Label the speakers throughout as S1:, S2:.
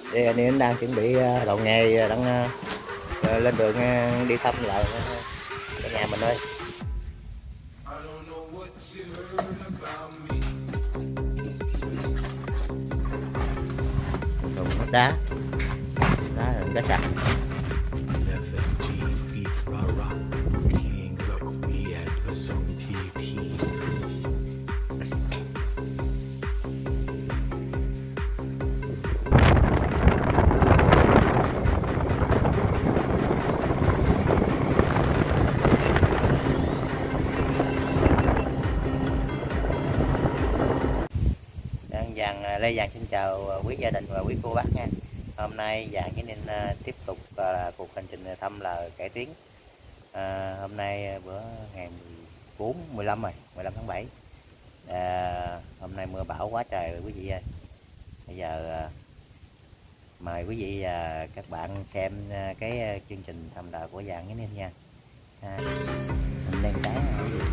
S1: Đây anh em đang chuẩn bị đầu nghề đang lên đường đi thăm lại cả nhà mình ơi. Còn nước đá là đá sạch. Lê Giàng xin chào quý gia đình và quý cô bác nha. Hôm nay Giàng với Ninh tiếp tục cuộc hành trình thăm là Cải Tiến. Hôm nay bữa ngày 15 tháng 7. Hôm nay mưa bão quá trời rồi quý vị ơi. Bây giờ mời quý vị và các bạn xem cái chương trình thăm đò của Giàng với Ninh nha. Mình lên cái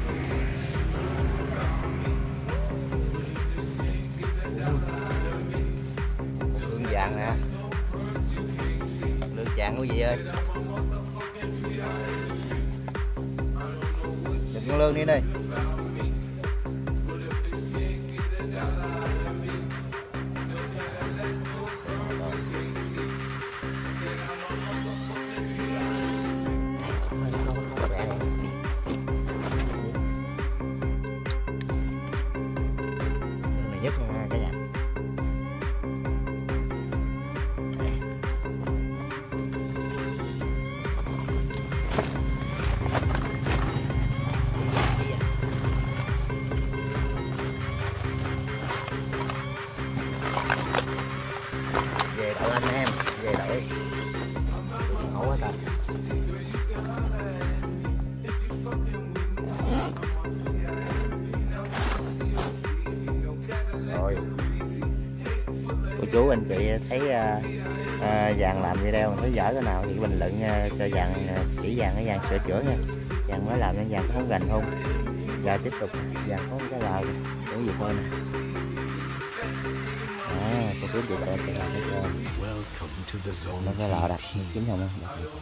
S1: vàng nè, lương vàng quý vị ơi, đừng con lương đi đây. Này nhất nha cả nhà. Về đậu anh em, về đậu ngộ quá ta. Rồi cô chú anh chị thấy Giàng làm video mình thấy dở cái nào thì bình luận cho Giàng, chỉ Giàng cái Giàng sửa chữa nha. Giàng mới làm nên Giàng không gành không. Giờ tiếp tục Giàng có cái lò của gì coi nè. Cô chú chị em sẽ làm cái lò đặt chính không đó.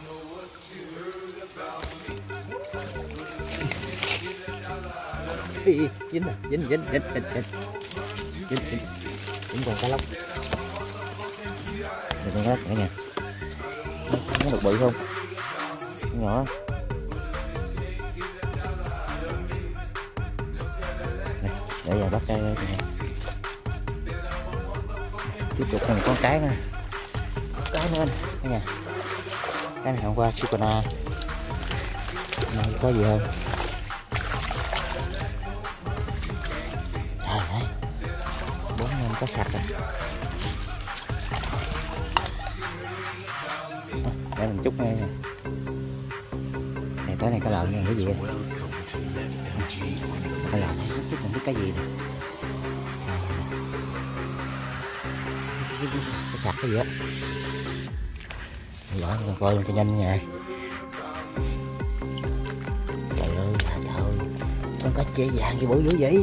S1: Dính nè, dính còn cá lóc. Được con cá lóc cả nhà. Nó được bự không? Nhỏ. Để giờ bắt cái tiếp tục một con cái nữa, cái nữa anh cả nhà. Cái này hôm qua Sukana này có gì không? Trời ơi, 4 năm có sạch rồi. Để mình chút ngay nè. Này tới này có lợn nha quý vị. Cái lợn này chút không biết cái gì nè. Cái sạch cái gì á. Bỏ coi cho nhanh nha. Trời ơi, trời ơi, con cá chê vàng gì bự dữ vậy?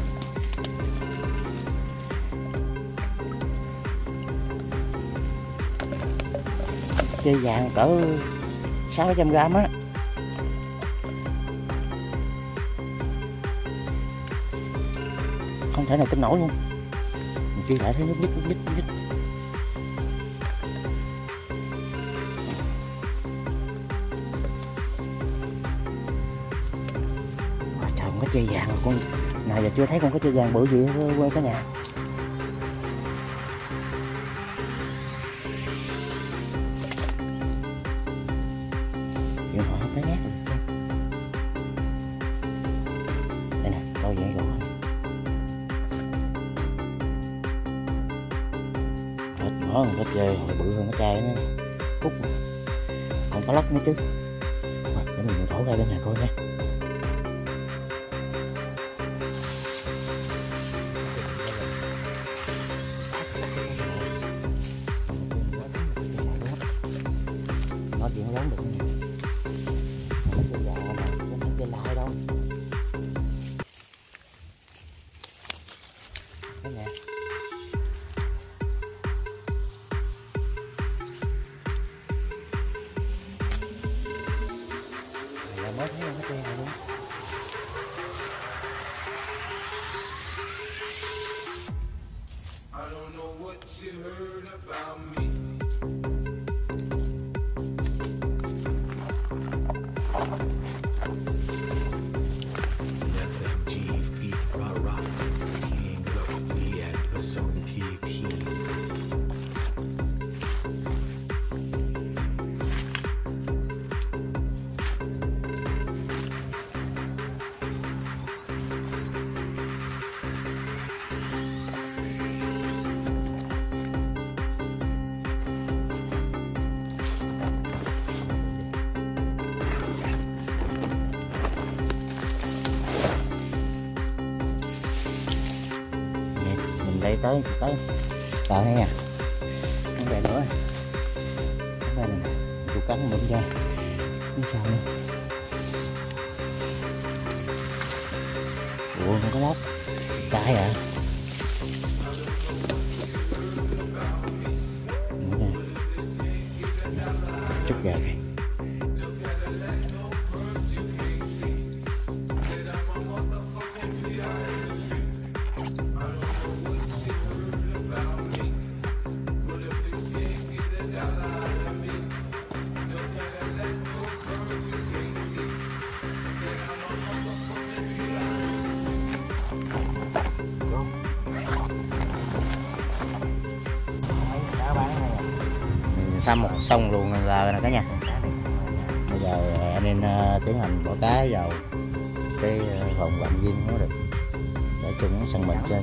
S1: Chê vàng cỡ 600g á. Không thể nào tin nổi luôn. Mình kia lại thấy nó nhích. Có chê vàng mà con nào giờ chưa thấy con có chê vàng bự gì quê cả nhà. Điện thoại không thấy nét rồi. Đây nè, đâu vậy rồi. Hết nhỏ có chê hồi bự hơn cái chai nó cút. Còn có lóc nữa chứ. Rồi, để mình thổ ra bên này coi nha. Nói chuyện nó lớn được nha. Không có già mà, không có lại đâu. Cái nè. đây tới rồi nha, không về nữa, không về này, chuột cắn đụng ra, không sao nữa. Ủa không có lóc, cái à? Nữa nè, chút gà kìa. Thăm một xong luôn là cả nhà. Bây giờ anh nên tiến hành bỏ cá vào cái vòng vòng viên nó được để cho nó săn bệnh chơi.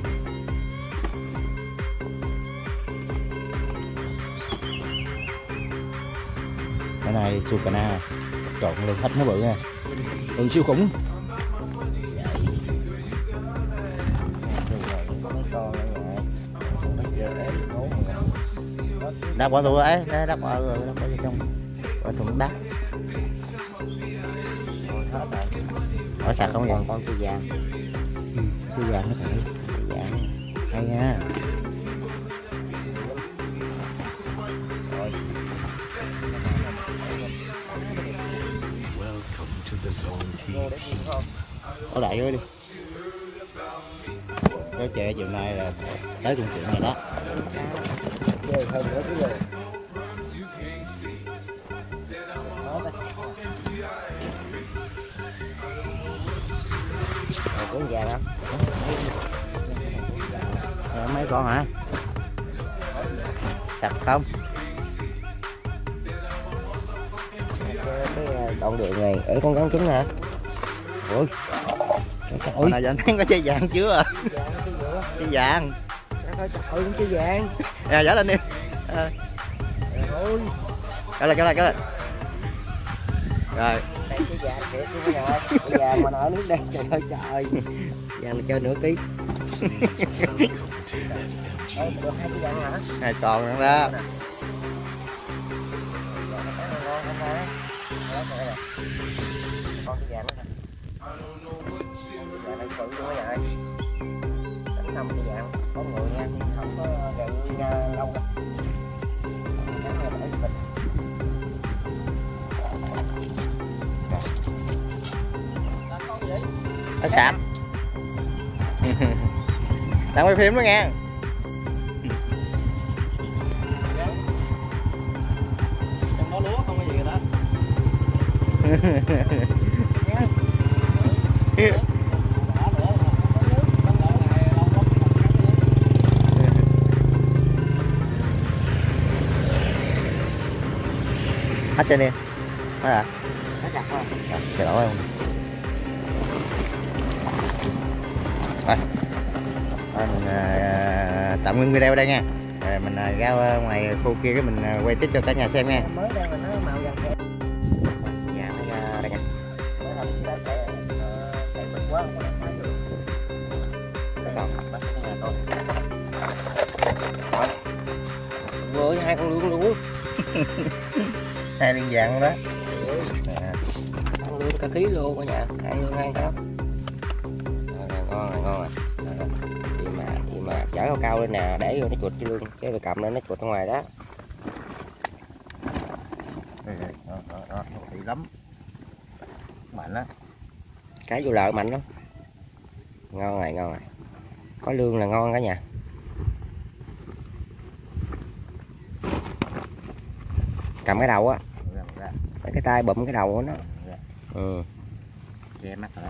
S1: Cái này su cà na trộn luôn hết nó bự nha, siêu khủng. Đã bỏ tụi ấy, đã bỏ rồi, đã bỏ vô trong, bỏ thùng đá. Bỏ sạch không vậy? Con cua vàng. Cua vàng nó phải. Cua vàng. Hay nha. Có đại vô đi. Cái chè chiều nay là tới công chuyện này đó. Hơn nữa cái gì? Cuốn vàng không? Mấy con hả? Sạch không? Cái đoạn đường này ở con gắn trứng hả? Ui, ôi là anh thấy có trái vàng chưa à? Trái vàng. Trời ơi, trái vàng. À, dở lên đi. Ôi. Cái lại. Rồi. Đây cái vàng thiệt luôn nha. Cái vàng mà ở nước đây, trời ơi trời. Vàng là chơi nửa ký. Ê, được 2 cái vàng hả? 2 con nữa đó. Con cái vàng đó nè. Vàng này bự luôn á vậy. 5 cái vàng, có người nha, không có gần lâu đâu. Nó sạp. Đang quay phim đó nha. Trong đó lúa không có gì rồi đó. Hết trên đi. Hết à? Hết chặt rồi. Trời ơi. Rồi mình tạm ngưng video đây nha. Rồi mình ra ngoài khu kia cái mình quay tiếp cho cả nhà xem nha. Mới đây mà nó màu vàng kẹt. Dạ nó ra đây nha. Mới làm ra chạy bực quá không có đẹp quá được. Cái còn bắt cái nhà tôi. Rồi. Với 2 con lươn luôn. 2 liên vàng đó. Con lươn cả ký luôn cả nhà, 2 lươn 2 đó. Ngon rồi. Vậy mà chở cao lên nè, để vô nó chuột chứ luôn, cái phải cầm lên nó chuột ở ngoài đó. Đó, thì lắm. Mạnh á. Cái vô lợ mạnh lắm. Ngon rồi. Có lương là ngon cả nhà. Cầm cái đầu á. Cái tay bụm cái đầu của nó. Ừ. Che mắt rồi.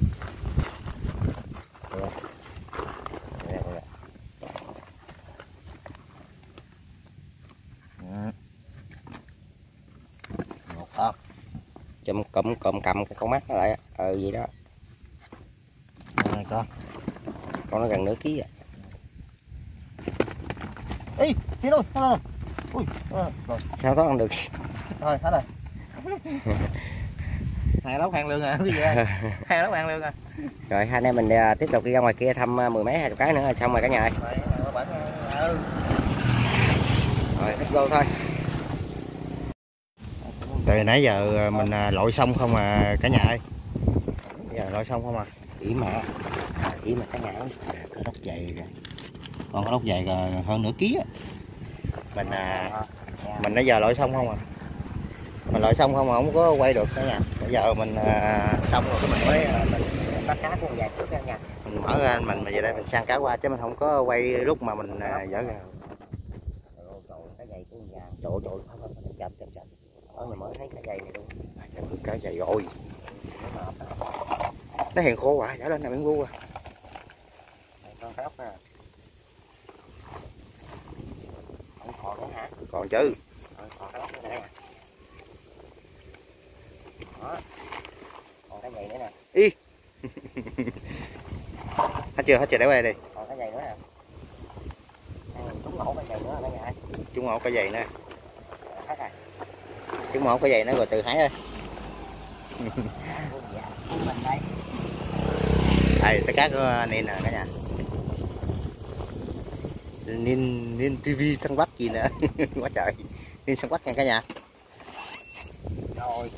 S1: Một con chùm cầm cái con mắt nó lại gì đó. Này con nó gần nửa ký à. Ê kia rồi. Ui sao có ăn được thôi hết rồi. 2 lốc ăn lương à cái gì đây? 2 lốc ăn lương à. Rồi hai anh em mình tiếp tục đi ra ngoài kia thăm 10 mấy 20 cái nữa xong rồi cả nhà ơi. Rồi let's go thôi. Từ nãy giờ mình lội xong không à cả nhà ơi. Bây giờ lội xong không à. Ỉ mà cả nhà ơi. Có đốc dày kìa. Còn có đốc dày hơn nửa ký á. Mình nãy giờ lội xong không à. Mình lội xong không à, không có quay được cả nhà. Bây giờ mình xong rồi mình mới mình bắt cá của vài trước nha. Mình mở ra mình về đây mình sang cá qua chứ mình không có quay lúc mà mình dở ra. Cái dày của nhà. Trời chậm. Mình mới thấy cái dày này luôn. Cái dày rồi. Nó hiện khô quá, giả lên nè miếng gu à. Con cá ốc nè. Còn nữa hả? Còn chứ. Còn cá ốc nữa nè. Đó. Còn cái dày nữa nè. Ý. Hết chưa để quay đi. Còn cái dày nữa nè. Trúng ngộ cái dày nữa cả nhà. Trúng ngộ cái dày nữa. Hết rồi. Trúng ngộ cái dày nữa rồi từ hái ơi. Mình đây. Đây cái cá của anh nè cả nhà. Nên TV săn bắt gì nữa. Quá trời. Nên săn bắt nha cả nhà. Rồi.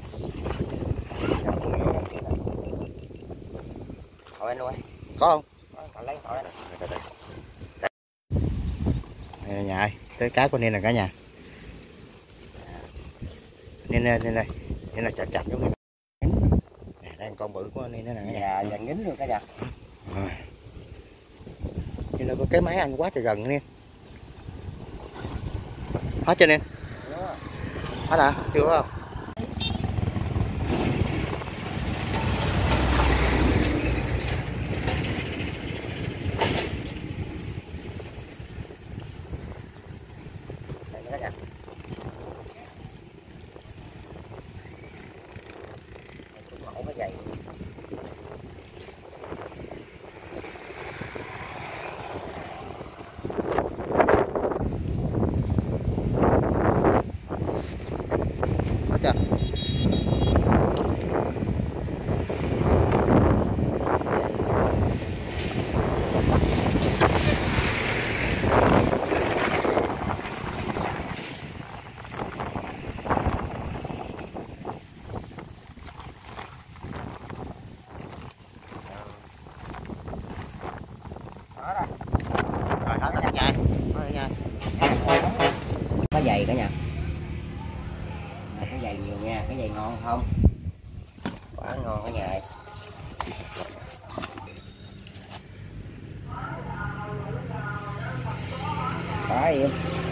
S1: Hỏi anh nuôi. Có không? Có, lấy hỏi đây. Đây cả nhà ơi, tới cá của nên là cả nhà. Nên là chặt giống như nè, đây con bự của nên nè cả nhà. Dạ, ngính luôn cả nhà. Rồi. Nhưng nó có cái máy anh quá trời gần nên. Hết chưa nên? Hết hả? Chưa không? Cái dày cả nhà. Cái dày nhiều nha, cái dày ngon không? Quá ngon cả nhà. Quá im.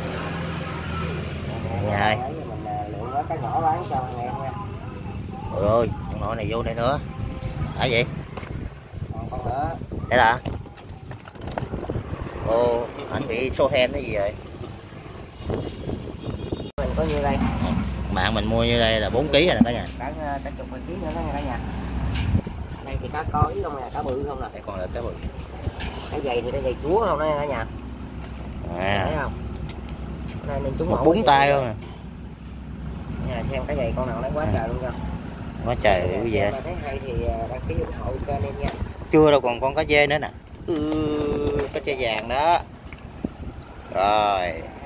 S1: Nhà ơi. Mình lựa quá cái nhỏ bán cho anh em nha. Ôi ơi, con nọ này vô đây nữa. Đã vậy? Còn con nữa. Đây là. Ồ, anh bị xô hen cái gì vậy? Mình có như đây. Bạn mình mua như đây là 4 kg rồi nè cả nhà. Cả chục kg nữa đó nha cả nhà. Đây thì cá coi không nè, cá bự không nè. Đây còn là cá bự. Cái dày thì cái dày chúa không đó cả nhà. Thấy không? Đây nên chúng mẫu 4 tay luôn nè. Nhà xem cái dày con nào lấy quá trời luôn nha. Quá trời cái gì vậy? Thấy hay thì đăng ký ủng hộ kênh em nha. Chưa đâu, còn con cá dê nữa nè. Cá dê vàng đó. Rồi.